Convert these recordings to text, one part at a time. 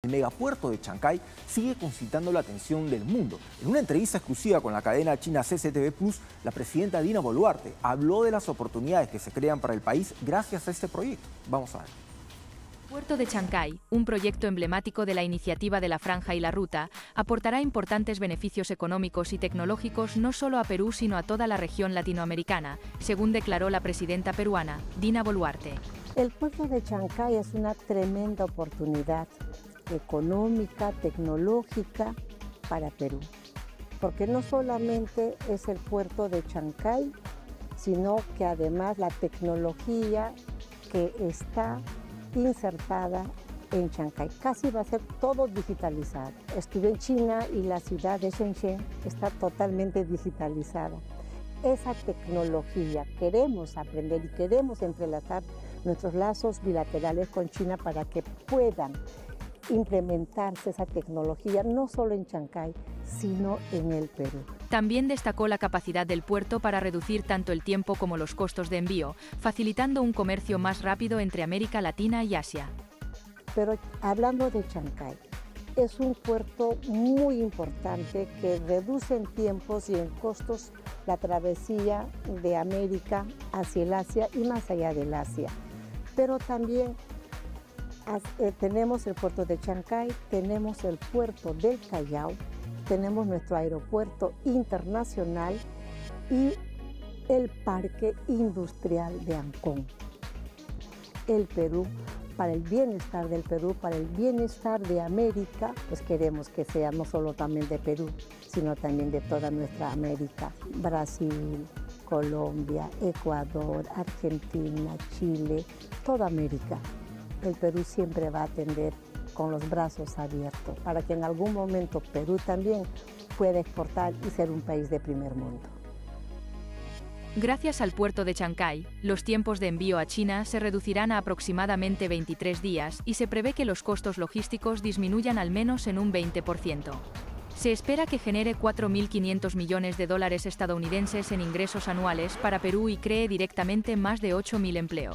el megapuerto de Chancay sigue concitando la atención del mundo. En una entrevista exclusiva con la cadena china CCTV Plus, la presidenta Dina Boluarte habló de las oportunidades que se crean para el país gracias a este proyecto. Vamos a ver. Puerto de Chancay, un proyecto emblemático de la iniciativa de la Franja y la Ruta, aportará importantes beneficios económicos y tecnológicos no solo a Perú sino a toda la región latinoamericana, según declaró la presidenta peruana, Dina Boluarte. El puerto de Chancay es una tremenda oportunidad económica, tecnológica para Perú, porque no solamente es el puerto de Chancay, sino que además la tecnología que está insertada en Chancay. Casi va a ser todo digitalizado. Estuve en China y la ciudad de Shenzhen está totalmente digitalizada. Esa tecnología queremos aprender y queremos entrelazar nuestros lazos bilaterales con China para que puedan implementarse esa tecnología no solo en Chancay, sino en el Perú. También destacó la capacidad del puerto para reducir tanto el tiempo como los costos de envío, facilitando un comercio más rápido entre América Latina y Asia. Pero hablando de Chancay, es un puerto muy importante que reduce en tiempos y en costos la travesía de América hacia el Asia y más allá del Asia. Pero también tenemos el puerto de Chancay, tenemos el puerto del Callao, tenemos nuestro aeropuerto internacional y el parque industrial de Ancón. El Perú, para el bienestar del Perú, para el bienestar de América, pues queremos que sea no solo también de Perú, sino también de toda nuestra América. Brasil, Colombia, Ecuador, Argentina, Chile, toda América. El Perú siempre va a atender con los brazos abiertos para que en algún momento Perú también pueda exportar y ser un país de primer mundo. Gracias al puerto de Chancay, los tiempos de envío a China se reducirán a aproximadamente 23 días y se prevé que los costos logísticos disminuyan al menos en un 20%. Se espera que genere 4.500 millones de dólares estadounidenses en ingresos anuales para Perú y cree directamente más de 8.000 empleos.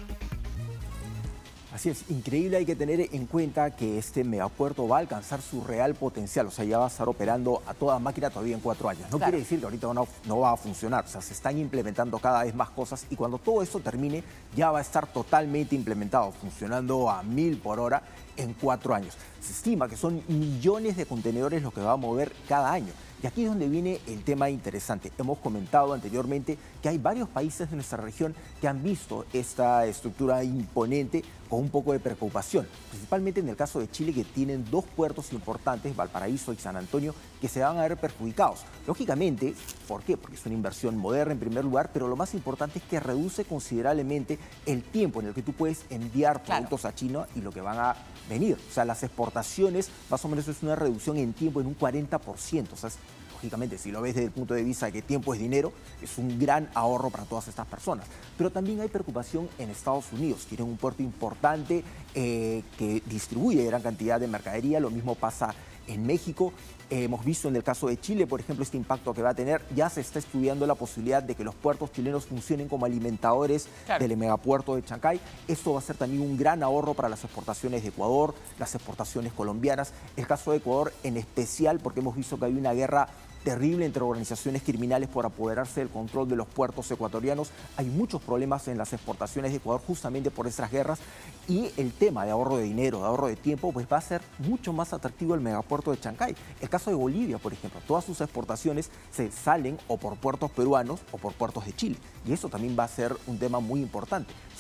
Así es, increíble, hay que tener en cuenta que este megapuerto va a alcanzar su real potencial, o sea, ya va a estar operando a toda máquina todavía en 4 años. No quiere decir que ahorita no va a funcionar, o sea, se están implementando cada vez más cosas y cuando todo esto termine ya va a estar totalmente implementado, funcionando a 1000 por hora en 4 años. Se estima que son millones de contenedores los que va a mover cada año. Y aquí es donde viene el tema interesante. Hemos comentado anteriormente que hay varios países de nuestra región que han visto esta estructura imponente con un poco de preocupación, principalmente en el caso de Chile, que tienen 2 puertos importantes, Valparaíso y San Antonio, que se van a ver perjudicados. Lógicamente, ¿por qué? Porque es una inversión moderna en primer lugar, pero lo más importante es que reduce considerablemente el tiempo en el que tú puedes enviar productos a China y lo que van a venir. O sea, las exportaciones, más o menos es una reducción en tiempo en un 40%. O sea, lógicamente, si lo ves desde el punto de vista de que tiempo es dinero, es un gran ahorro para todas estas personas. Pero también hay preocupación en Estados Unidos. Tienen un puerto importante que distribuye gran cantidad de mercadería. Lo mismo pasa en México. Hemos visto en el caso de Chile, por ejemplo, este impacto que va a tener. Ya se está estudiando la posibilidad de que los puertos chilenos funcionen como alimentadores del megapuerto de Chancay. Esto va a ser también un gran ahorro para las exportaciones de Ecuador, las exportaciones colombianas. El caso de Ecuador en especial, porque hemos visto que hay una guerra terrible entre organizaciones criminales por apoderarse del control de los puertos ecuatorianos. Hay muchos problemas en las exportaciones de Ecuador justamente por esas guerras y el tema de ahorro de dinero, de ahorro de tiempo, pues va a ser mucho más atractivo el megapuerto de Chancay. El caso de Bolivia, por ejemplo, todas sus exportaciones se salen o por puertos peruanos o por puertos de Chile y eso también va a ser un tema muy importante.